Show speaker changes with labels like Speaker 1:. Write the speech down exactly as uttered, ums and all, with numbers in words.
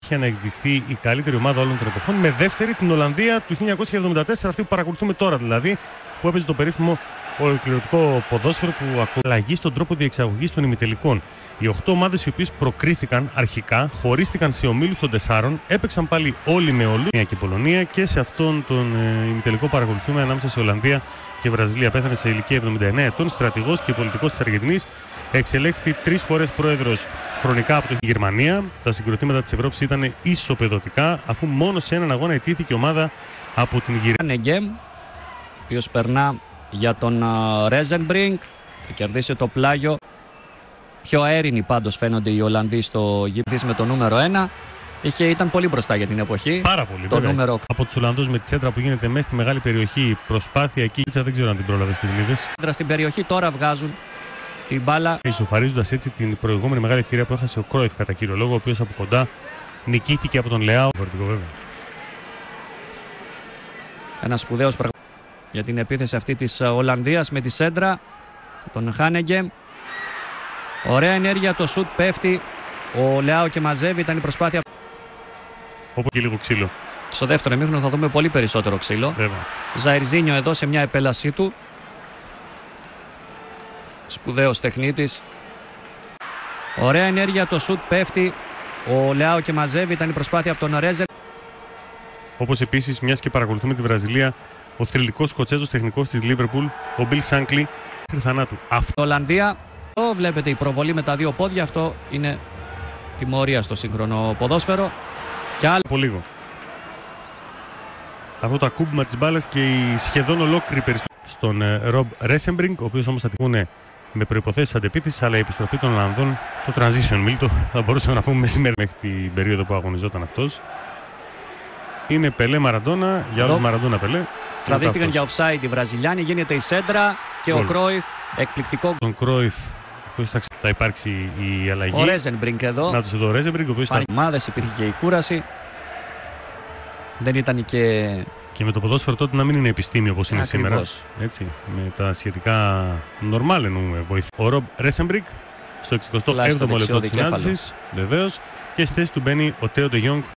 Speaker 1: να εκδηθεί η καλύτερη ομάδα όλων των εποχών, με δεύτερη την Ολλανδία του χίλια εννιακόσια εβδομήντα τέσσερα, αυτή που παρακολουθούμε τώρα δηλαδή, που έπαιζε το περίφημο ολοκληρωτικό ποδόσφαιρο που αλλαγή στον τρόπο διεξαγωγής των ημιτελικών. Οι οκτώ ομάδες οι οποίες προκρίθηκαν αρχικά, χωρίστηκαν σε ομίλους των τεσσάρων, έπαιξαν πάλι όλοι με όλους, και Πολωνία, και σε αυτόν τον ε, ημιτελικό παρακολουθούμε ανάμεσα σε Ολλανδία και Βραζιλία. Πέθανε σε ηλικία εβδομήντα εννέα ετών, στρατηγός και πολιτικός της Αργεντινής. Εξελέχθη τρεις φορές πρόεδρος χρονικά από τη Γερμανία. Τα συγκροτήματα της Ευρώπης ήταν ισοπεδωτικά, αφού μόνο σε έναν αγώνα ιτήθηκε ομάδα από την Γερμανία.
Speaker 2: Ο οποίος περνά για τον Ρέζενμπρινγκ, θα κερδίσει το πλάγιο. Πιο αέρινοι πάντως φαίνονται οι Ολλανδοί στο γήπεδο με το νούμερο ένα. Είχε, ήταν πολύ μπροστά για την εποχή.
Speaker 1: Πάρα πολύ.
Speaker 2: Το νούμερο...
Speaker 1: Από τους Ολλανδούς με τη σέντρα που γίνεται μέσα στη μεγάλη περιοχή, προσπάθεια εκεί. Δεν ξέρω αν την πρόλαβες και την είδες.
Speaker 2: Στην περιοχή τώρα βγάζουν την μπάλα.
Speaker 1: Ισοφαρίζοντας έτσι την προηγούμενη μεγάλη ευκαιρία που έχασε ο Κρόιφ κατά κύριο λόγο, ο οποίος από κοντά νικήθηκε από τον Λεάο.
Speaker 2: Ένα σπουδαίος πραγμα... για την επίθεση αυτή της Ολλανδίας με τη σέντρα, τον Χάνεγκεμ. Ωραία ενέργεια, το σουτ πέφτει. Ο Λεάο και μαζεύει, ήταν η προσπάθεια.
Speaker 1: Όπως και λίγο ξύλο.
Speaker 2: Στο δεύτερο ημίχρονο θα δούμε πολύ περισσότερο ξύλο.
Speaker 1: Βέβαια.
Speaker 2: Ζαϊρζίνιο εδώ σε μια επέλασή του. Σπουδαίος τεχνίτης. Ωραία ενέργεια, το σουτ πέφτει. Ο Λεάο και μαζεύει, ήταν η προσπάθεια από τον Ρέζερ.
Speaker 1: Όπως επίσης, μιας και παρακολουθούμε τη Βραζιλία, ο θρυλικός Σκοτσέζος τεχνικός της Λίβερπουλ, ο Μπιλ Σάνκλι, μέχρι θανάτου. Αυτό.
Speaker 2: Ολλανδία. Εδώ βλέπετε η προβολή με τα δύο πόδια. Αυτό είναι τιμωρία στο σύγχρονο ποδόσφαιρο. Και άλλο.
Speaker 1: Από λίγο. Αυτό το ακούμπημα της μπάλας και η σχεδόν ολόκληρη περιστολή στον Ρομπ Ρέσεμπρινγκ, ο οποίος όμως θα τυχούν με προϋποθέσεις αντεπίθεσης, αλλά η επιστροφή των Ολλανδών, το transition μίλτο, θα μπορούσαμε να πούμε μεσημέρι μέχρι την περίοδο που αγωνιζόταν αυτός. Είναι Πελέ Μαραντόνα, για όλους Μαραντόνα Πελέ.
Speaker 2: Τραβήχτηκαν για offside οι Βραζιλιάνοι, γίνεται η σέντρα και Goal. Ο Κρόιφ, εκπληκτικό.
Speaker 1: Τον Κρόιφ, ο οποίος θα, θα υπάρξει η αλλαγή.
Speaker 2: Ο Ρέζενμπρινγκ εδώ.
Speaker 1: Να τους εδώ ο Ρέζενμπρινγκ, ο οποίος θα...
Speaker 2: Ομάδες, υπήρχε και η κούραση. Δεν ήταν και...
Speaker 1: Και με το ποδόσφαιρο τότε να μην είναι επιστήμη όπως είναι
Speaker 2: Ακριβώς.
Speaker 1: σήμερα. Έτσι, με τα σχετικά normal εννοούμε βοήθεια. Ο Ρομπ Ρέσεμπρινγκ στο εξηκοστό έβδομο λεπτό της συνάντησης, βεβαίως, και στη θέση του μπαίνει ο Τέο Ντε Γιόνγκ.